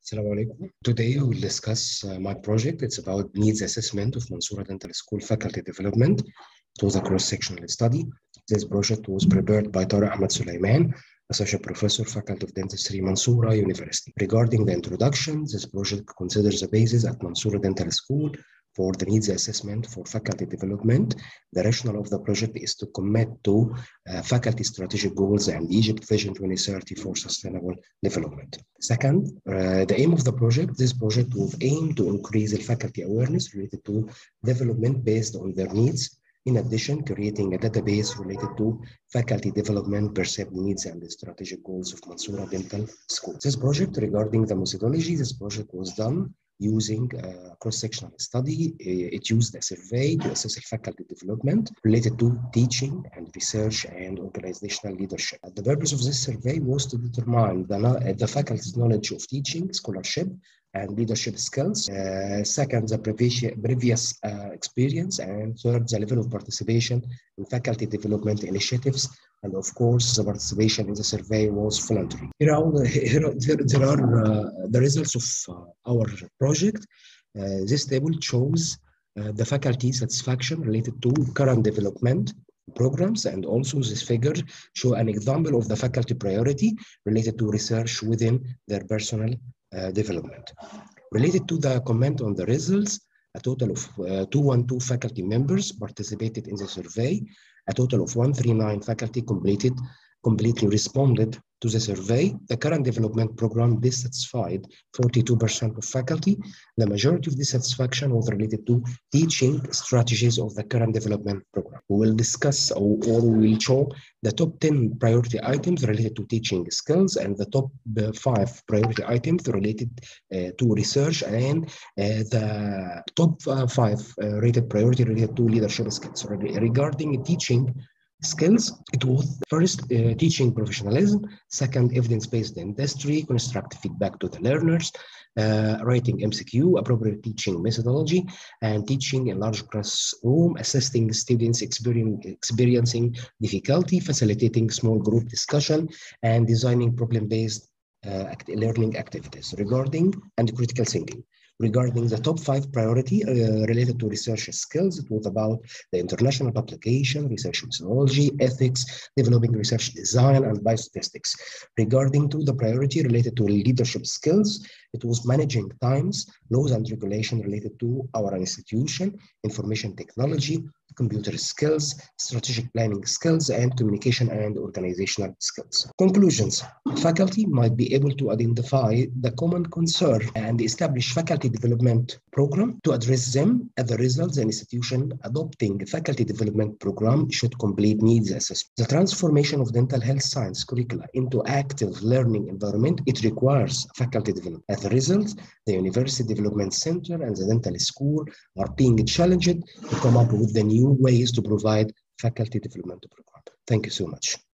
Assalamu alaikum. Today we will discuss my project. It's about needs assessment of Mansoura Dental School faculty development. It was a cross-sectional study. This project was prepared by Tariq Ahmed Sulaiman, Associate Professor, Faculty of Dentistry, Mansoura University. Regarding the introduction, this project considers the basis at Mansoura Dental School for the needs assessment for faculty development. The rationale of the project is to commit to faculty strategic goals and Egypt Vision 2030 for sustainable development. Second, the aim of the project, this project will aim to increase the faculty awareness related to development based on their needs. In addition, creating a database related to faculty development, perceived needs, and the strategic goals of Mansoura Dental School. This project, regarding the methodology, this project was done using a cross-sectional study. It used a survey to assess faculty development related to teaching and research and organizational leadership. The purpose of this survey was to determine the faculty's knowledge of teaching, scholarship, and leadership skills. Second, the previous experience. And third, the level of participation in faculty development initiatives. And of course, the participation in the survey was voluntary. There are the results of our project. This table shows the faculty satisfaction related to current development programs, and also this figure show an example of the faculty priority related to research within their personal development. Related to the comment on the results, a total of 212 faculty members participated in the survey. A total of 139 faculty completely responded to the survey. The current development program dissatisfied 42% of faculty. The majority of dissatisfaction was related to teaching strategies of the current development program. We will discuss or we will show the top 10 priority items related to teaching skills and the top 5 priority items related to research, and the top 5 rated priority related to leadership skills. Regarding teaching skills, it was first teaching professionalism, second evidence-based dentistry, constructive feedback to the learners, writing MCQ, appropriate teaching methodology, and teaching in large classroom, assisting students experiencing difficulty, facilitating small group discussion, and designing problem-based learning activities. Regarding and critical thinking. Regarding the top 5 priority related to research skills, it was about the international publication, research methodology, ethics, developing research design, and biostatistics. Regarding to the priority related to leadership skills, it was managing times, laws and regulation related to our institution, information technology, computer skills, strategic planning skills, and communication and organizational skills. Conclusions. Faculty might be able to identify the common concern and establish faculty development program to address them. As a result, the institution adopting a faculty development program should complete needs assessment. The transformation of dental health science curricula into active learning environment, it requires faculty development. As a result, the University Development Center and the dental school are being challenged to come up with the new ways to provide faculty development program. Thank you so much.